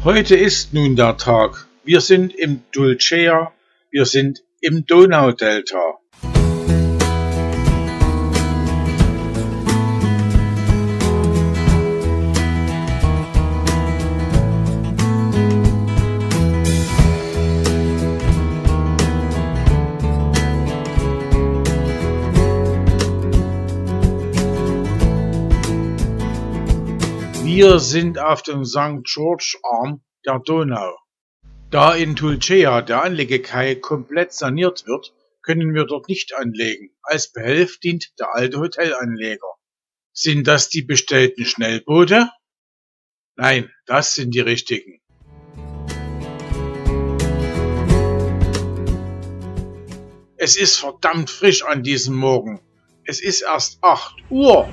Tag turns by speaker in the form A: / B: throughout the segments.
A: Heute ist nun der Tag. Wir sind im Dulcea, wir sind im Donaudelta. Wir sind auf dem St. George Arm der Donau. Da in Dulcea der Anlegekai komplett saniert wird, können wir dort nicht anlegen. Als Behelf dient der alte Hotelanleger. Sind das die bestellten Schnellboote? Nein, das sind die richtigen. Es ist verdammt frisch an diesem Morgen. Es ist erst 8 Uhr.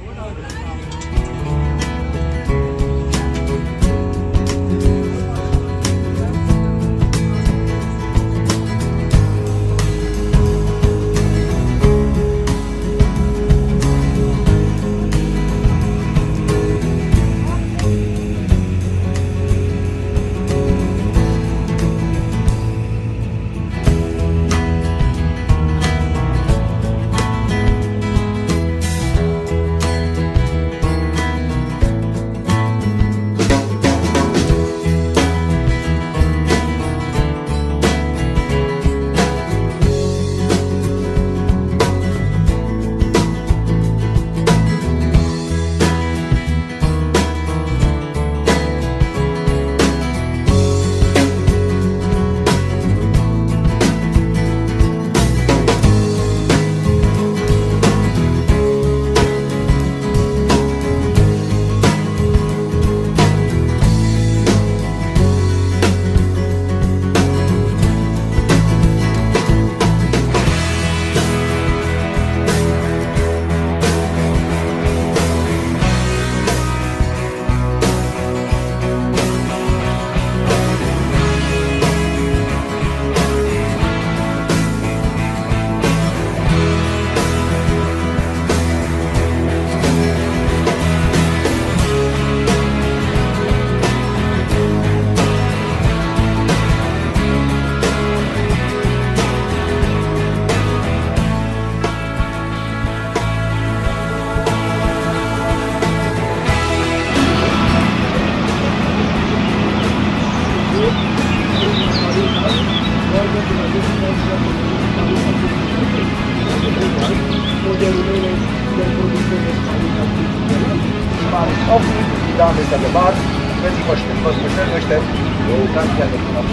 B: Offen, die Dame ist ja gewartet. Wenn Sie was bestellen möchten, dann gerne.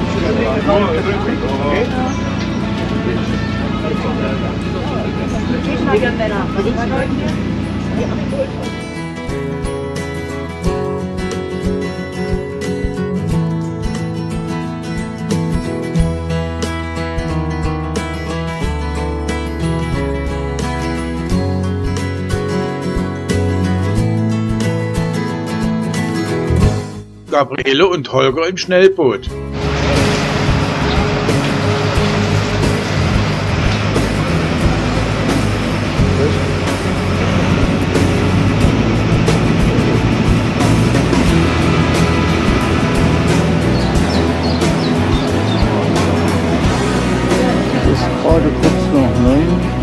A: Gabriele und Holger im Schnellboot.
C: Es ist gerade kurz nach 9.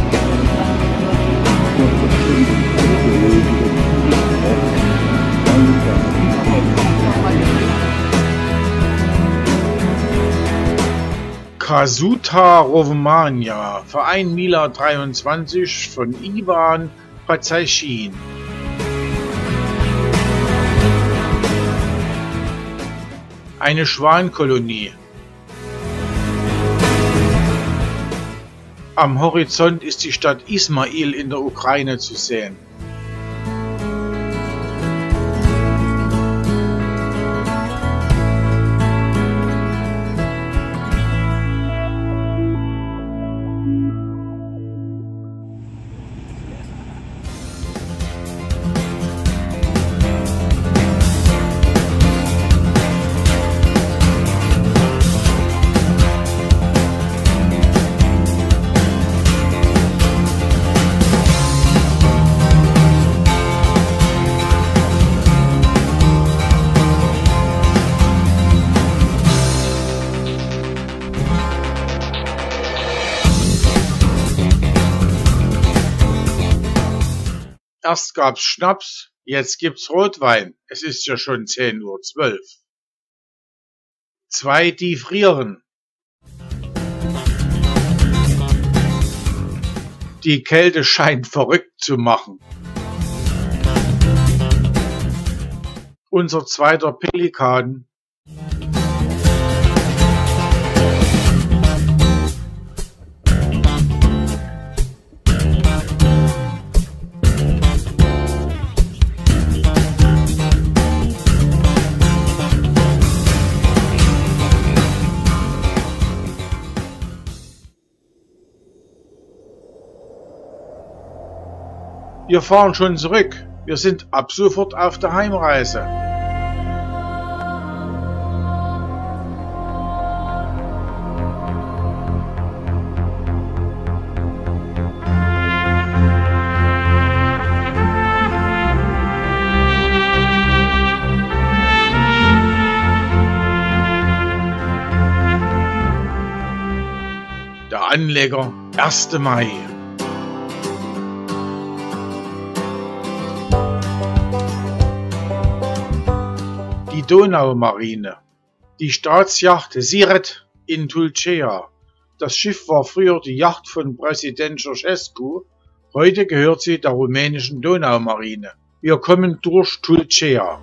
A: Casuta Romagna, Verein Mila 23 von Ivan Pazachin. Eine Schwankolonie. Am Horizont ist die Stadt Ismail in der Ukraine zu sehen. Erst gab's Schnaps, jetzt gibt's Rotwein. Es ist ja schon 10:12 Uhr. 2, die frieren. Die Kälte scheint verrückt zu machen. Unser zweiter Pelikan. Wir fahren schon zurück. Wir sind ab sofort auf der Heimreise. Der Anleger 1. Mai. Die Donaumarine. Die Staatsjacht Siret in Tulcea. Das Schiff war früher die Yacht von Präsident Ceausescu. Heute gehört sie der rumänischen Donaumarine. Wir kommen durch Tulcea.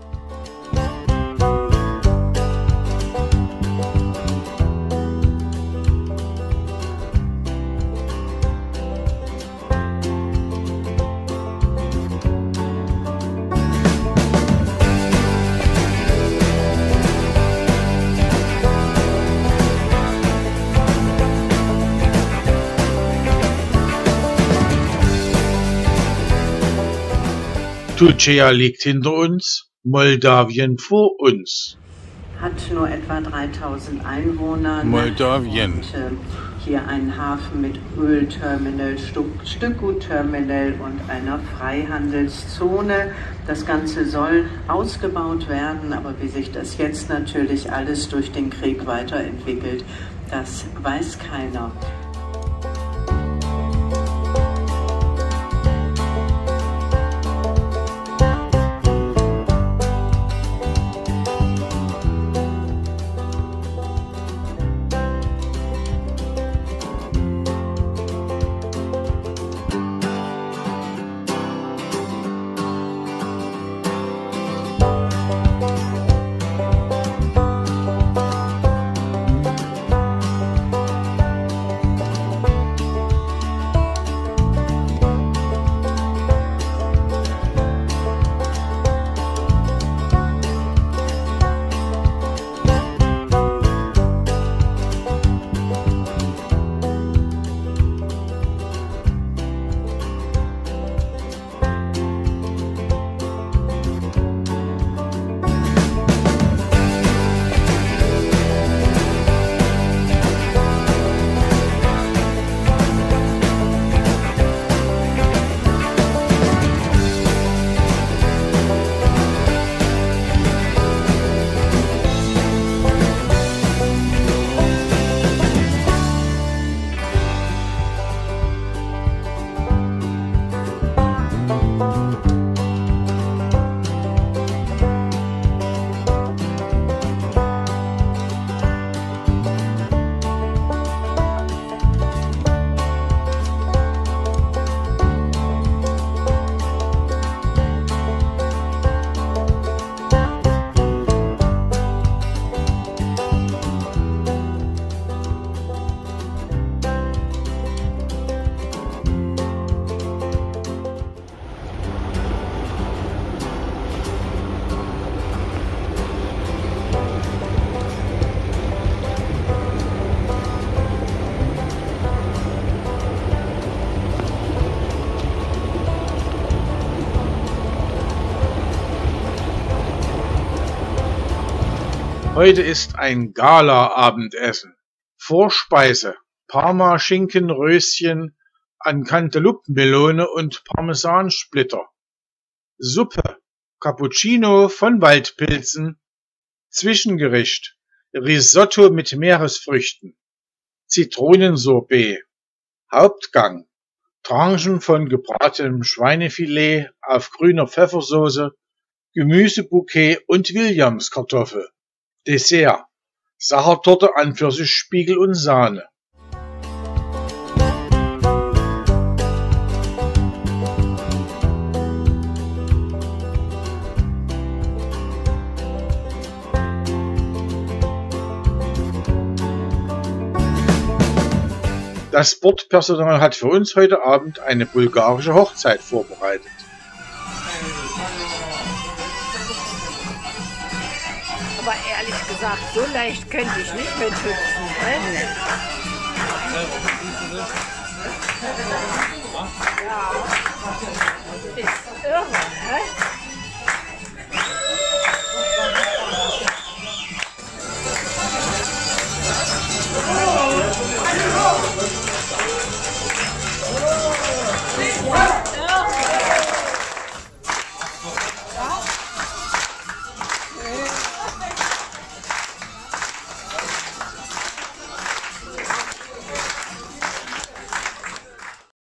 A: Tulcea liegt hinter uns, Moldawien vor uns.
D: Hat nur etwa 3000 Einwohner.
A: Moldawien.
D: Und, hier einen Hafen mit Ölterminal, Stückgutterminal und einer Freihandelszone. Das Ganze soll ausgebaut werden, aber wie sich das jetzt natürlich alles durch den Krieg weiterentwickelt, das weiß keiner.
A: Heute ist ein Gala-Abendessen. Vorspeise: Parma-Schinkenröschen an Cantaloupe-Melone und Parmesansplitter. Suppe: Cappuccino von Waldpilzen. Zwischengericht: Risotto mit Meeresfrüchten. Zitronensorbet. Hauptgang: Tranchen von gebratenem Schweinefilet auf grüner Pfeffersoße, Gemüsebouquet und Williamskartoffel. Dessert: Sachertorte an Pfirsichspiegel und Sahne. Das Bordpersonal hat für uns heute Abend eine bulgarische Hochzeit vorbereitet.
E: Aber ehrlich gesagt, so leicht könnte ich nicht mithüpfen. Ne? Ja. Ist irre, ne?